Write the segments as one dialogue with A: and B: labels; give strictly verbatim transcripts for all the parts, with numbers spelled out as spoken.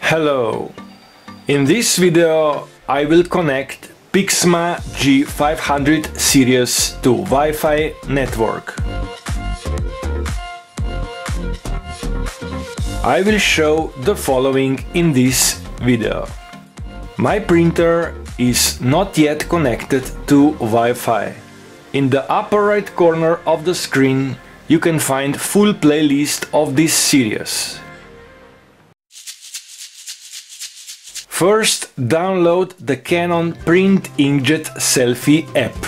A: Hello! In this video I will connect PIXMA G five hundred series to Wi-Fi network. I will show the following in this video. My printer is not yet connected to Wi-Fi. In the upper right corner of the screen you can find full playlist of this series. First, download the Canon Print Inkjet Selfie app.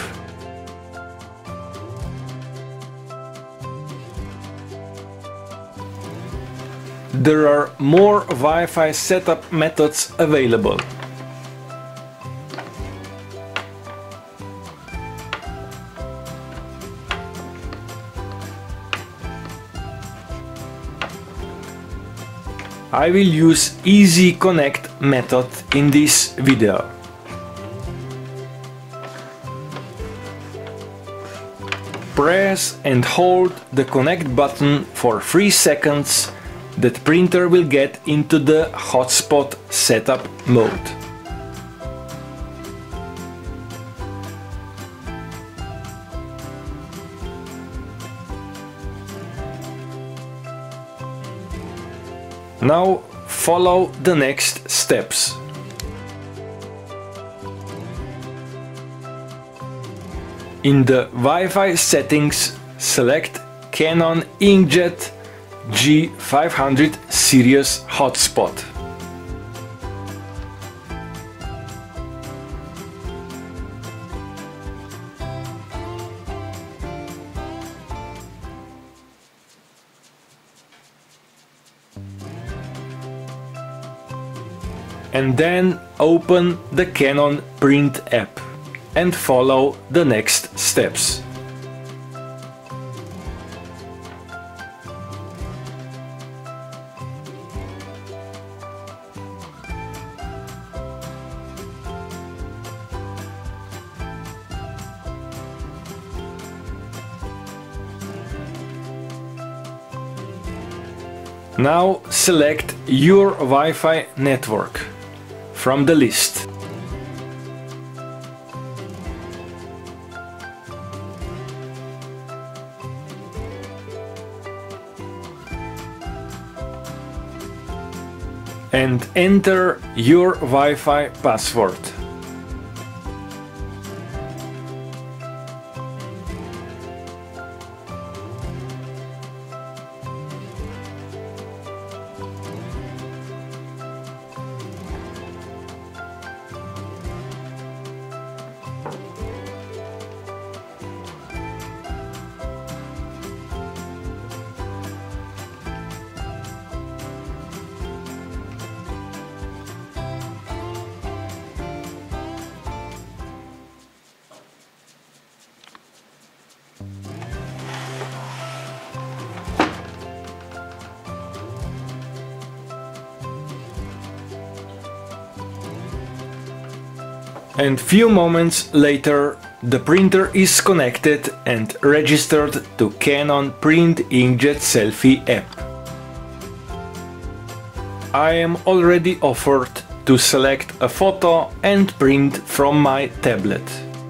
A: There are more Wi-Fi setup methods available. I will use Easy Connect method in this video. Press and hold the connect button for three seconds. That printer will get into the hotspot setup mode. Now follow the next steps. In the Wi-Fi settings, select Canon Inkjet G five hundred series hotspot. And then open the Canon Print app and follow the next steps. Now select your Wi-Fi network from the list. And enter your Wi-Fi password. And few moments later the printer is connected and registered to Canon Print Inkjet Selfie app. I am already offered to select a photo and print from my tablet.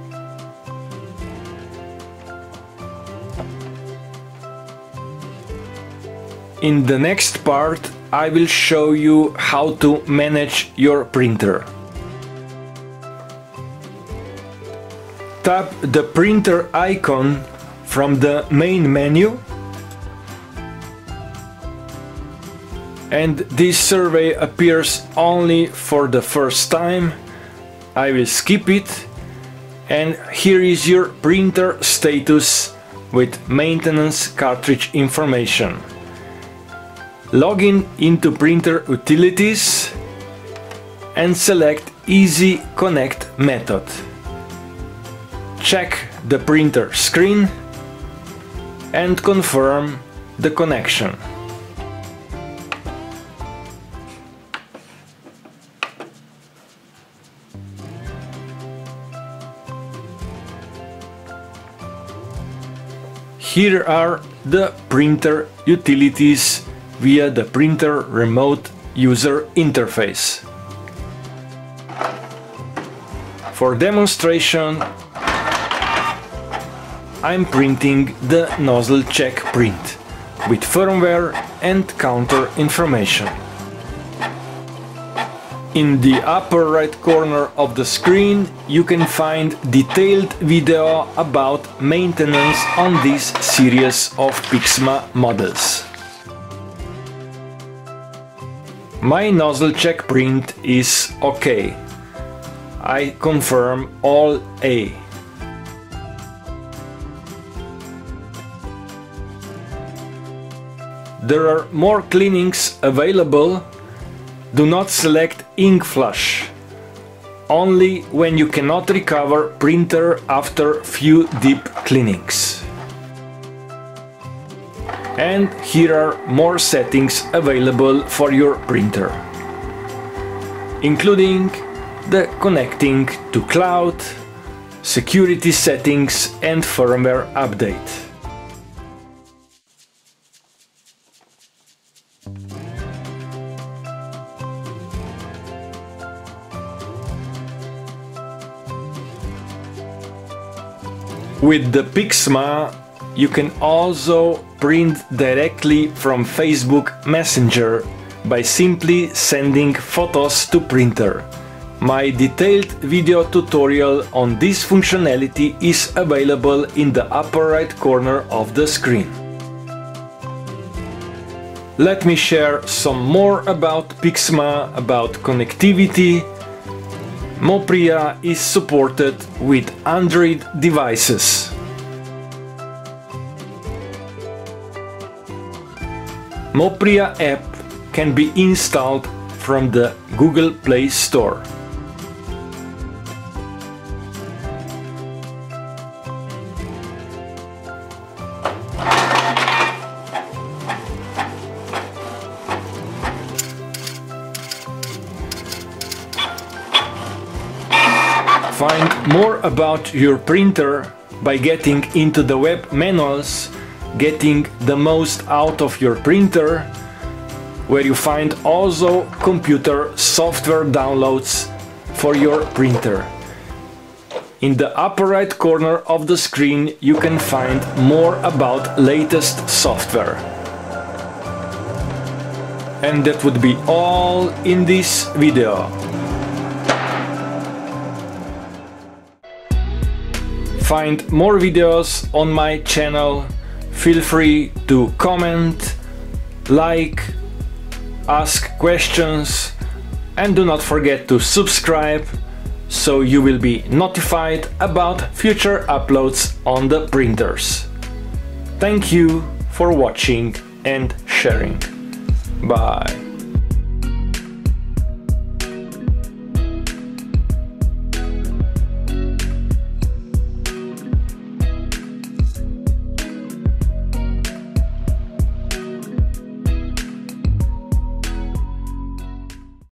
A: In the next part I will show you how to manage your printer. Tap the printer icon from the main menu and this survey appears only for the first time. I will skip it and here is your printer status with maintenance cartridge information. Login into printer utilities and select Easy Connect method. Check the printer screen and confirm the connection. Here are the printer utilities via the printer remote user interface. For demonstration, I'm printing the nozzle check print with firmware and counter information. In the upper right corner of the screen you can find detailed video about maintenance on this series of PIXMA models. My nozzle check print is OK. I confirm all A. There are more cleanings available. Do not select ink flush, only when you cannot recover printer after few deep cleanings. And here are more settings available for your printer, including the connecting to cloud, security settings and firmware update. With the PIXMA, you can also print directly from Facebook Messenger by simply sending photos to printer. My detailed video tutorial on this functionality is available in the upper right corner of the screen. Let me share some more about PIXMA, about connectivity. Mopria is supported with Android devices. Mopria app can be installed from the Google Play Store. Find more about your printer by getting into the web manuals, getting the most out of your printer, where you find also computer software downloads for your printer. In the upper right corner of the screen you can find more about latest software. And that would be all in this video. Find more videos on my channel. Feel free to comment, like, ask questions, and do not forget to subscribe so you will be notified about future uploads on the printers. Thank you for watching and sharing. Bye.